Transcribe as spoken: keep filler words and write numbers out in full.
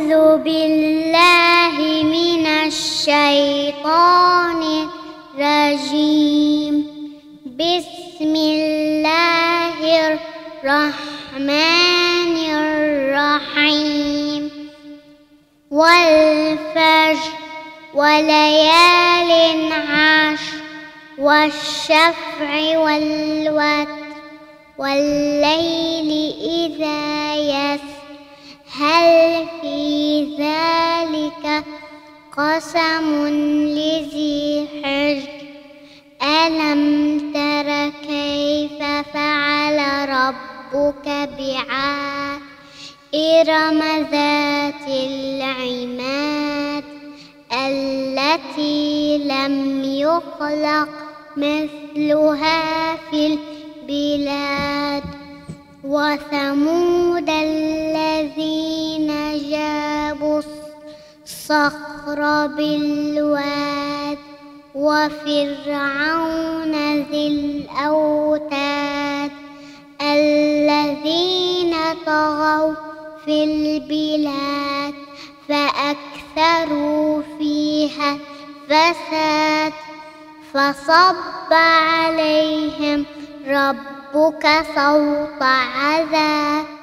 أعوذ بالله من الشيطان الرجيم. بسم الله الرحمن الرحيم. والفجر وليال عشر والشفع والوتر والليل إذا يسر هل في ذلك قسم لذي حجر ألم تر كيف فعل ربك بعاد إرم ذات العماد التي لم يخلق مثلها في البلاد وثمود الذين جابوا الصخر بالواد وفرعون ذي الأوتاد الذين طغوا في البلاد فأكثروا فيها الفساد فصب عليهم ربك صوت عذاب